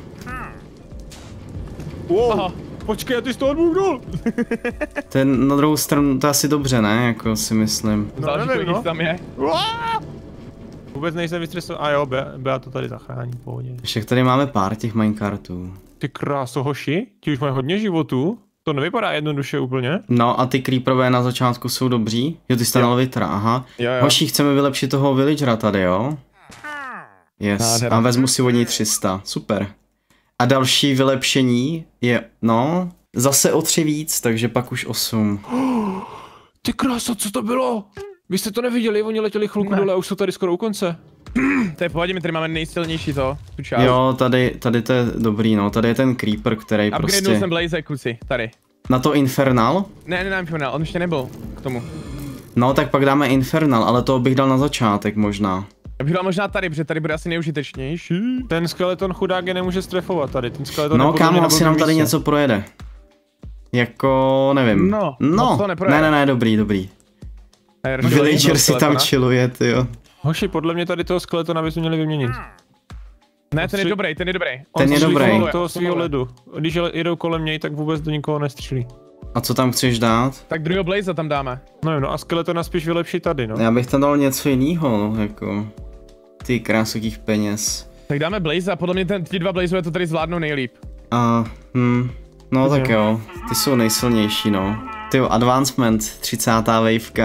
Wow, aha. Počkej, ty jsi to odbugnul. Ten na druhou stranu, to je asi dobře, ne? Jako si myslím. No, záleží, nevím, no. Tam je. Vůbec nejsem vystresovaný. A jo, Bea to tady zachrání, v pohodě. Však tady máme pár těch minecartů. Ty kráso, hoši, ti už mají hodně životů. To nevypadá jednoduše úplně. No a ty creeperové na začátku jsou dobří. Jo, ty jsi tam dal vitra, aha. Jo, jo. Hoši, chceme vylepšit toho villagera tady, jo? Yes, Nádhera. A vezmu si od něj tři sta, super. A další vylepšení je, no, zase o tři víc, takže pak už osm. Ty kráso, co to bylo? Vy jste to neviděli, oni letěli chvilku dole a už jsou tady skoro u konce. To je v pohodě, my tady máme nejsilnější to, tu část. Jo, tady, tady to je dobrý, no, tady je ten creeper, který Upgradenul prostě... Upgradenul jsem Blaze, kluci, tady. Na to infernal? Ne, ne, ne, infernal, on ještě nebyl k tomu. No, tak pak dáme infernal, ale toho bych dal na začátek možná. Já bych dal možná tady, protože tady bude asi nejužitečnější. Ten skeleton chudák je nemůže strefovat tady, ten skeleton no kámo, asi nám tady něco projede. Jako, nevím. No, no. To ne, ne, ne, dobrý, dobrý. Villager si tam chilluje, tyjo. Hoši, podle mě tady toho skeletona bychom měli vyměnit. Ne, ten je dobrý, ten je dobrý. Ten je dobrý. Toho svýho ledu. Když jedou kolem něj, tak vůbec do nikoho nestřílí. A co tam chceš dát? Tak druhého Blaze tam dáme. No, no a skeletona spíš vylepšit tady, no. Já bych tam dal něco jiného, no, jako. Ty krásokých peněz. Tak dáme Blaze a podle mě ten, ty dva Blazeové to tady zvládnou nejlíp. A, hm, no tak jo, ty jsou nejsilnější, no. Tyjo, advancement, třicátá waveka.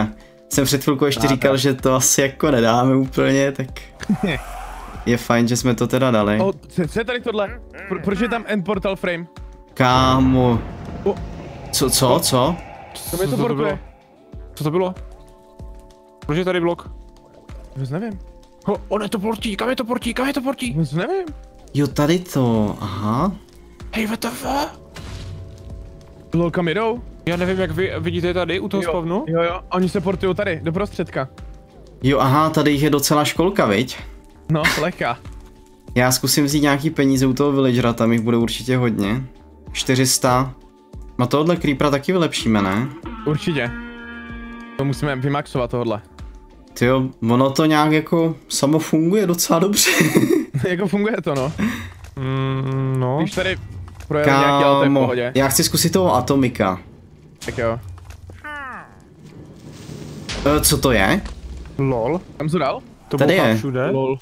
jsem před chvilkou ještě říkal, že to asi jako nedáme úplně, tak je fajn, že jsme to teda dali. O, co, co je tady tohle? Pro, proč je tam end portal frame? Kámo. O. Co, co, co? To mě to portuje. Co to bylo? Proč je tady blok? Vůbec nevím. Ho, on je to portí, kam je to portí, kam je to portí? Vůbec nevím. Jo, tady to, aha. Hej, what the fuck? Lol, kam jedou? Já nevím, jak vy vidíte tady u toho Jo, spavnu. jo, jo, oni se portují tady, do prostředka. Jo, aha, tady jich je docela školka, viď? No, lehká. Já zkusím vzít nějaký peníze u toho villagera, tam jich bude určitě hodně. čtyři sta. A tohle creepera taky vylepšíme, ne? Určitě. To musíme vymaxovat tohle. Tyjo, ono to nějak jako samo funguje docela dobře. Jako funguje to, no. Mm, no. Když tady projeli nějaký auto v pohodě. Já chci zkusit toho Atomika. Tak jo. E, co to je? Lol. Kam jsi dal? To Tady bouchá je. všude. Lol.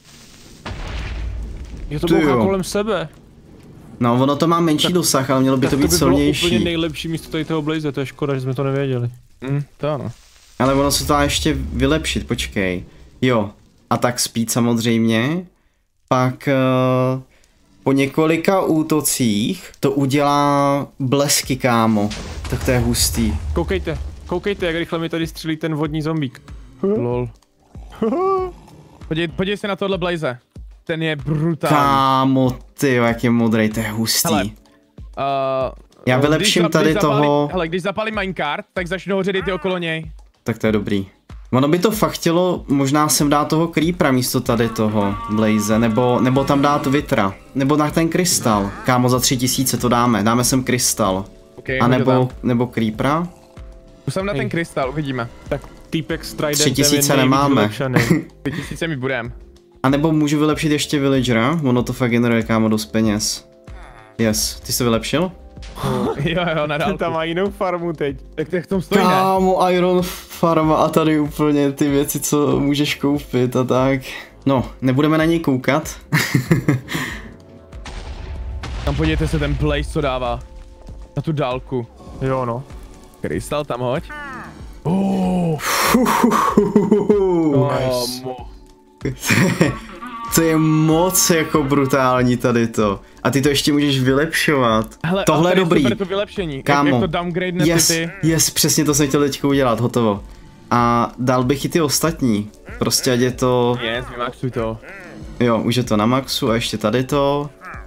Je to Ty bouchá jo. kolem sebe. No, ono to má menší tak, dosah, ale mělo by tak to být to by silnější. bylo úplně nejlepší místo tady toho Blaze, to je škoda, že jsme to nevěděli. Mm, to ano. Ale ono se to dá ještě vylepšit, počkej. Jo, a tak speed samozřejmě. Pak uh, po několika útocích to udělá blesky, kámo. Tak to je hustý. Koukejte, koukejte, jak rychle mi tady střílí ten vodní zombík. Lol. Podívej, podívej se na tohle Blaze. Ten je brutální. Kámo, ty, jak je modrej, to je hustý. Hele, uh, Já vylepším když, tady když zapálí, toho... Hele, když zapálí minecart, tak začnou hořet i ty okolo něj. Tak to je dobrý. Ono by to fakt chtělo možná sem dát toho creepera místo tady toho Blaze, nebo, nebo tam dát Vitra, nebo na ten krystal. Kámo, za tři tisíce to dáme, dáme sem krystal. Okay, a nebo, nebo creepera. Musím na ten krystal, uvidíme. Tak týpek s tridentem Tři tisíce nemáme. Tři tisíce mi budem. A nebo můžu vylepšit ještě villagera, ono to fakt generuje, kámo, dost peněz. Yes, ty jsi to vylepšil? Jo, jo, na dálku. Tam má jinou farmu teď. Tak to jak v tom stojí, ne? Kámo, Iron Farma a tady úplně ty věci, co můžeš koupit a tak. No, nebudeme na něj koukat. Tam podívejte se ten Blaze, co dává. Na tu dálku. Jo no. Krystal tam hoď. Oh. Nice. To je moc jako brutální tady to. A ty to ještě můžeš vylepšovat. Hele, tohle je dobrý. Super to vylepšení. Kámo. Jak, jak to downgrade yes, ty. yes, přesně to jsem chtěl teďka udělat, hotovo. A dal bych i ty ostatní. Prostě ať je to... Yes, vymaxuj to. Jo, už je to na maxu a ještě tady to.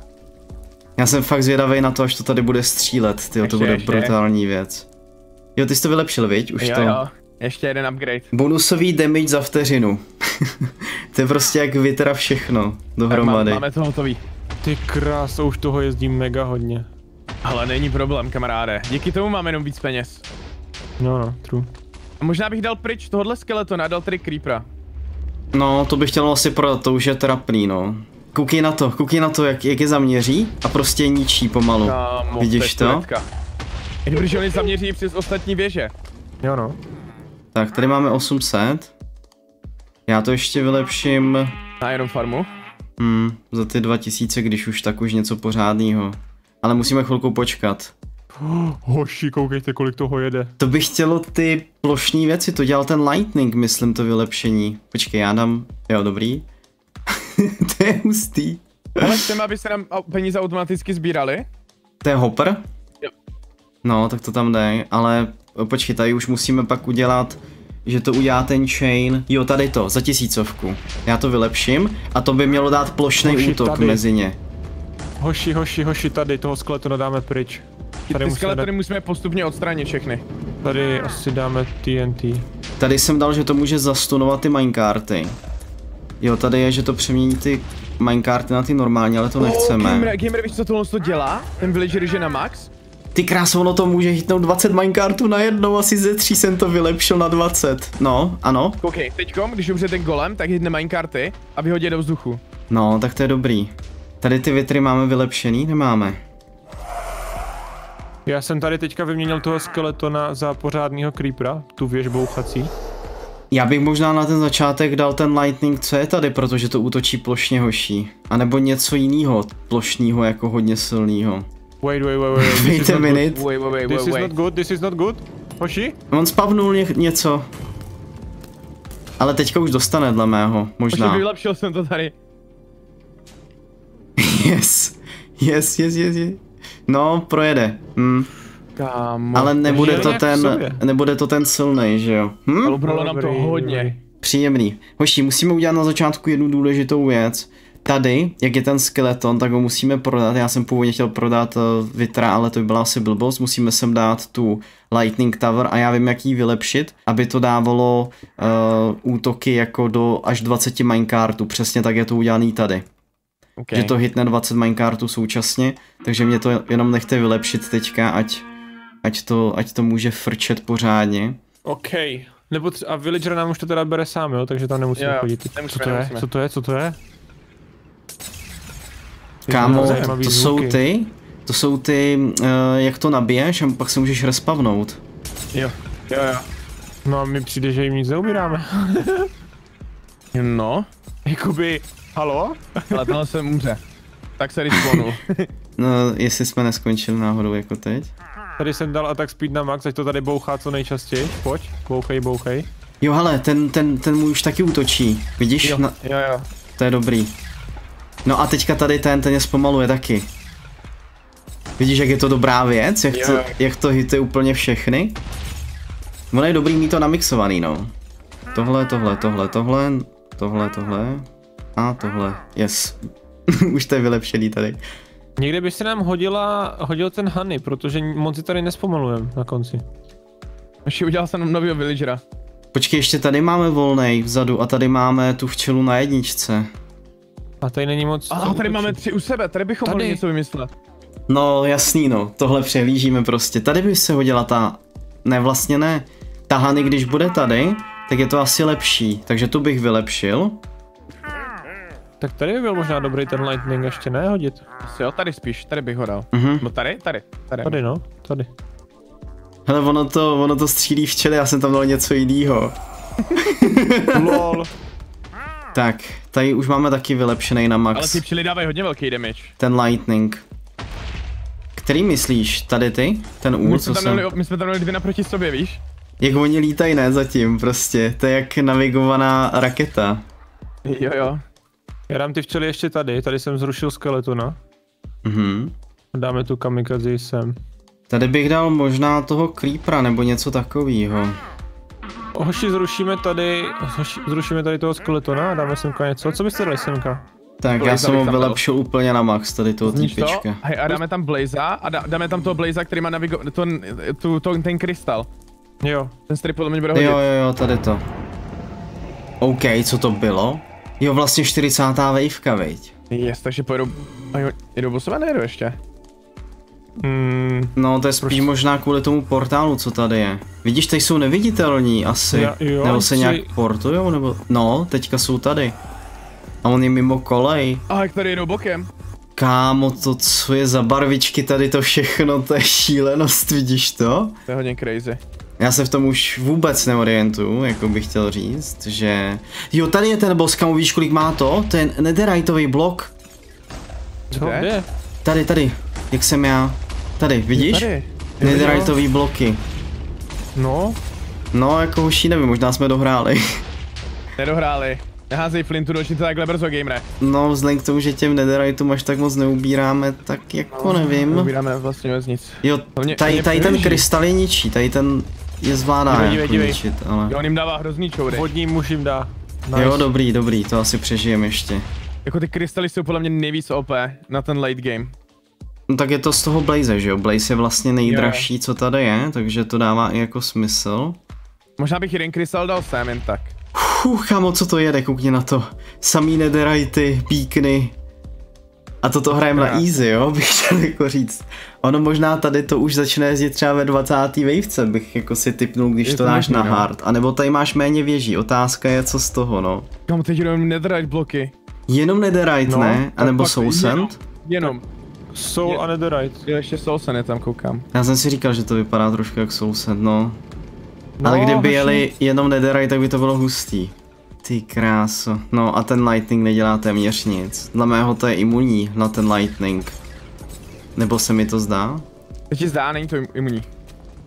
Já jsem fakt zvědavej na to, až to tady bude střílet, tyjo, to bude ještě. brutální věc. Jo, ty jsi to vylepšil, viď? Už jo, to... Jo. Ještě jeden upgrade. Bonusový damage za vteřinu. To je prostě jak Vitra všechno dohromady. Tak má, máme to hotový. Ty kráso, už toho jezdím mega hodně. Ale není problém, kamaráde. Díky tomu máme jenom víc peněz. No no, true. A možná bych dal pryč tohohle skeletona, dal tady creepera. No, to bych chtěl asi prodat, to už je trapný, no. Koukej na to, koukej na to, jak, jak je zaměří a prostě je ničí pomalu. Kámo, Vidíš to? Je dobrý, že oni zaměří přes ostatní věže. Jo no. Tak, tady máme osm set. Já to ještě vylepším. Na Iron Farmu. Hmm, za ty dva tisíce, když už tak už něco pořádného. Ale musíme chvilku počkat. Hoši, koukejte, kolik toho jede. To bych chtělo ty plošní věci, to dělal ten Lightning, myslím, to vylepšení. Počkej, já dám, jo, dobrý. To je hustý. Ale chceme, aby se nám peníze automaticky sbíraly? To je hopper? Jo. No, tak to tam jde, ale počkej, tady už musíme pak udělat, že to udělá ten chain. Jo, tady to, za tisícovku. Já to vylepším a to by mělo dát plošný útok tady mezi ně. Hoši, hoši, hoši, tady toho skeletona dáme pryč. Tady ty skeletony dát... musíme postupně odstranit všechny. Tady asi dáme T N T. Tady jsem dal, že to může zastunovat ty minecarty. Jo, tady je, že to přemění ty minecarty na ty normální, ale to oh, nechceme. Gamer, gamer, víš, co tohle to dělá? Ten villager je na max? Ty kráso, ono to může hitnout dvacet minecartů najednou, asi ze tří jsem to vylepšil na dvacet. No, ano. OK, teďkom, když umře ten golem, tak hitne minecarty a vyhodí do vzduchu. No, tak to je dobrý. Tady ty vitry máme vylepšený? Nemáme. Já jsem tady teďka vyměnil toho skeletona za pořádného creepera, tu věž bouchací. Já bych možná na ten začátek dal ten lightning, co je tady, protože to útočí plošně hoší. A nebo něco jiného plošního, jako hodně silného. Wait, wait, wait, wait. Wait a minute. Wait, wait, wait, This wait, is wait. not good, this is not good. Hoši? On spavnul ně něco. Ale teďka už dostane dle mého, možná. Počkej, vylepšil jsem to tady. Yes, yes, yes, yes, yes. No, projede. Hm. Kámo. Ale nebude to jak v ten, sobě. nebude to ten silnej, že jo? Hm? Ale ubralo nám to Dobrý, hodně. dobrý. Příjemný. Hoši, musíme udělat na začátku jednu důležitou věc. Tady, jak je ten skeleton, tak ho musíme prodat. Já jsem původně chtěl prodat uh, Vitra, ale to by byla asi blbost. Musíme sem dát tu Lightning Tower a já vím, jak ji vylepšit, aby to dávalo uh, útoky jako do až dvacet minecartů. Přesně tak je to udělaný tady. Okay. Že to hitne dvacet minecartů současně, takže mě to jenom nechte vylepšit teďka, ať, ať, to, ať to může frčet pořádně. OK. Nebo tři, a villager nám už to teda bere sám, jo, takže tam nemusíme Jo, chodit. nemusíme, Co to je? nemusíme. Co to je? Co to je? Kámo, Zajímavý to zvuky. jsou ty, to jsou ty, uh, jak to nabiješ a pak se můžeš respavnout. Jo, jo, jo. No a mi přijde, že jim nic neubíráme. No, Jakoby, halo? ale tenhle se umře. Tak se respawnul. No, jestli jsme neskončili náhodou jako teď. Tady jsem dal attack speed na max, ať to tady bouchá co nejčastěji. Pojď, bouchej, bouchej. Jo, hele, ten, ten, ten můj už taky útočí, vidíš? Jo, Na, jo, jo. to je dobrý. No a teďka tady ten, ten je zpomaluje taky. Vidíš, jak je to dobrá věc? Jak to, Jo. jak to hituje úplně všechny? Ono je dobrý mít to namixovaný, no. Tohle, tohle, tohle, tohle, tohle, tohle a tohle, yes. Už to je vylepšený tady. Někde by se nám hodila, hodil ten honey, protože moc si tady nespomalujem na konci. Ještě udělal jsem novýho villagera. Počkej, ještě tady máme volnej vzadu a tady máme tu včelu na jedničce. A tady není moc... A tady máme tři u sebe, tady bychom Tady. mohli něco vymyslet. No jasný no, tohle přehlížíme prostě. Tady by se hodila ta, ne vlastně ne, ta Hany, když bude tady, tak je to asi lepší, takže tu bych vylepšil. Tak tady by byl možná dobrý ten lightning, ještě ne hodit. Asi jo, tady spíš, tady bych ho dal. Mhm. No tady, tady, tady. Tady no, tady. Hele, ono to, ono to střílí včely, já jsem tam dal něco jiného. Lol. Tak, tady už máme taky vylepšený na max. Ale ty včely dávají hodně velký damage. Ten lightning. Který myslíš? Tady ty? Ten úl, My co jsme, tam jsem... dali, my jsme tam dali dvě naproti sobě, víš? Jak oni lítají, ne, zatím, prostě. To je jak navigovaná raketa. Jo, jo. Já dám ty včely ještě tady, tady jsem zrušil skeletona. Mhm. Dáme tu kamikazi sem. Tady bych dal možná toho creepera nebo něco takového. Hoši, zrušíme tady, hoši, zrušíme tady toho skeletona a dáme semka něco. Co byste dali semka? Tak Blaze já jsem ho bych tam dal. vylepšil úplně na max, tady toho Znič to, týpička. hej, a dáme tam Blaza a dá, dáme tam toho Blaza, který má navigo, to, tu, to, ten krystal. Jo. Ten strip podle mě bude hodit. Jo, jo, jo, tady to. OK, co to bylo? Jo, vlastně čtyřicátá waveka, viď? Yes, takže pojedou, a jo, jedou po sebe, nejedou ještě. Mm, No, to je spíš možná kvůli tomu portálu, co tady je. Vidíš, tady jsou neviditelní asi. Ja, jo, nebo se chci- nějak portujou, nebo... No, teďka jsou tady. A on je mimo kolej. A jak tady jedou bokem. Kámo, to co je za barvičky tady to všechno, to je šílenost, vidíš to? To je hodně crazy. Já se v tom už vůbec neorientuju, jako bych chtěl říct, že... Jo, tady je ten boss, kamo, víš, kolik má to? Ten netheriteový blok. co, Kde? kde? Tady, tady, jak jsem já. Tady, vidíš? Tady. Netheriteový bloky. No, No, jako hoší nevím, možná jsme dohráli. Nedohráli. Neházej flintu do očí, to takhle brzo, gamere. No, vzhledem k tomu, že těm netheriteům až tak moc neubíráme, tak jako nevím. Ubíráme vlastně vůbec nic. Jo, Hlavně- tady, hlavně tady ten přehlíží. krystal je ničí, tady ten je zvládá Dívej, dívej, jako dívej. ničit, ale... Jo, on jim dává hrozný čoury. vodní muž jim dá. Nice. Jo, dobrý, dobrý, to asi přežijeme ještě. Jako ty krystaly jsou podle mě nejvíc O P na ten late game. No tak je to z toho Blaze, že jo? Blaze je vlastně nejdražší, co tady je, takže to dává i jako smysl. Možná bych jeden krystal dal sem jen tak. Fuh, kámo, co to jede, koukni na to. Samý netherity, beacony. A toto hrajeme na easy, jo, bych chtěl jako říct. Ono možná tady to už začne jezdit třeba ve dvacáté wavece, bych jako si tipnul, když Je to to dáš možný, na no. hard. A nebo tady máš méně věží, otázka je co z toho, no. Kam teď jenom netherite bloky. Jenom netherite, No, ne? A tak nebo pak soul sand? Jenom. Soul Je- a netherite. Jo, ještě Soul Sand je tam, koukám. Já jsem si říkal, že to vypadá trošku jak soul sand, no. Ale No, kdyby hoši. jeli jenom netherite, tak by to bylo hustý. Ty kráso. No a ten lightning nedělá téměř nic. Dle mého to je imunní na ten lightning. Nebo se mi to zdá? To ti zdá, není to im- imunní.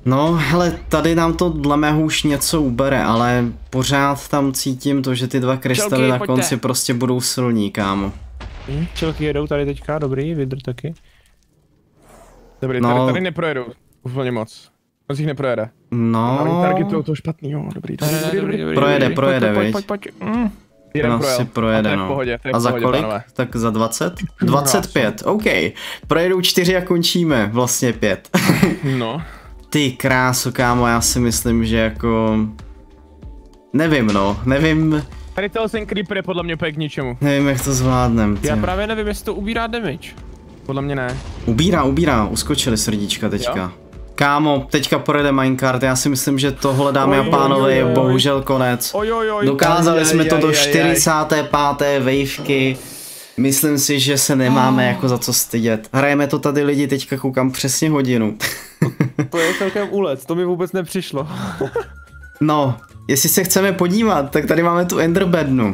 No, hele, tady nám to dle mého už něco ubere, ale pořád tam cítím to, že ty dva krystaly Čelky, na pojďte. konci prostě budou silní, kámo. Hm, čelky jedou tady teďka, dobrý, vydr taky. Dobrý, No. tady, tady neprojedu úplně moc. Moc jich neprojede. No, Mám targetu to špatný, jo, dobrý, dobrý, Ne, ne, dobrý, dobrý, dobrý. dobrý, Projede, dobrý. projede, Pojď, viď? pojď, pojď, pojď. Mm. Jeden no projel. si projede, A to je v no. pohodě, to je v A za pohodě, kolik? pánové. Tak za dvacet? dvacet pět, OK. Projedou čtyři a končíme, vlastně pět. No. Ty kráso, kámo, já si myslím, že jako... Nevím, no, nevím, Tady ten creeper je podle mě úplně k ničemu. nevím, jak to zvládnem. Já ty. právě nevím, jestli to ubírá damage. Podle mě ne. Ubírá, ubírá, uskočili srdíčka teďka. Jo? Kámo, teďka projede minecart, já si myslím, že tohle, dámy a Oj, oj, pánové, je oj, oj. bohužel konec. Oj, oj, oj. Dokázali Aj, jsme aj, to aj, do aj, aj. čtyřicáté páté wavky. Myslím si, že se nemáme jako za co stydět. Hrajeme to tady lidi, teďka koukám přesně hodinu. To je celkem úlec, to mi vůbec nepřišlo. No, jestli se chceme podívat, tak tady máme tu Enderbednu.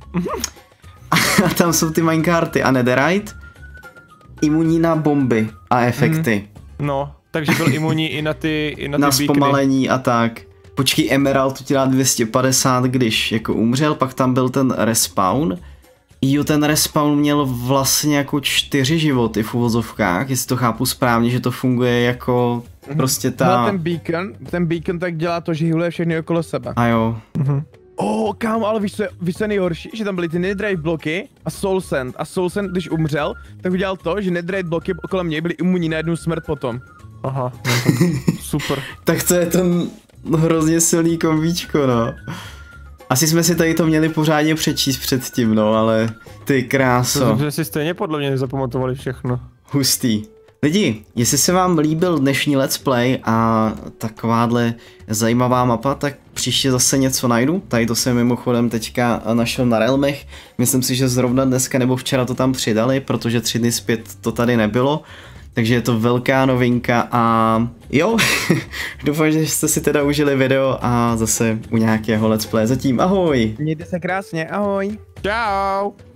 A tam jsou ty minecarty a netherite, imunní na bomby a efekty. No, takže byl imunní i na ty, i na ty Na beacony. zpomalení a tak. Počkej, Emerald to ti dá dvě stě padesát, když jako umřel, pak tam byl ten respawn. Jo, ten respawn měl vlastně jako čtyři životy v uvozovkách, jestli to chápu správně, že to funguje jako prostě ta... No, ten beacon, ten beacon tak dělá to, že healuje všechny okolo sebe. A jo. Oh, kámo, ale víš co, je- víš co je nejhorší? Že tam byly ty netherite bloky a soul sand. A soul sand, když umřel, tak udělal to, že netherite bloky okolo mě byly imunní na jednu smrt potom. Aha, no tak super. Tak to je ten hrozně silný kombíčko, no. Asi jsme si tady to měli pořádně přečíst předtím, no, ale ty kráso. Protože si stejně podle mě nezapamatovali všechno. Hustý. Lidi, jestli se vám líbil dnešní let's play a takováhle zajímavá mapa, tak příště zase něco najdu. Tady to jsem mimochodem teďka našel na Realmech. Myslím si, že zrovna dneska nebo včera to tam přidali, protože tři dny zpět to tady nebylo. Takže je to velká novinka a jo, doufám, že jste si teda užili video a zase u nějakého let's play. Zatím ahoj! Mějte se krásně, ahoj. Čau!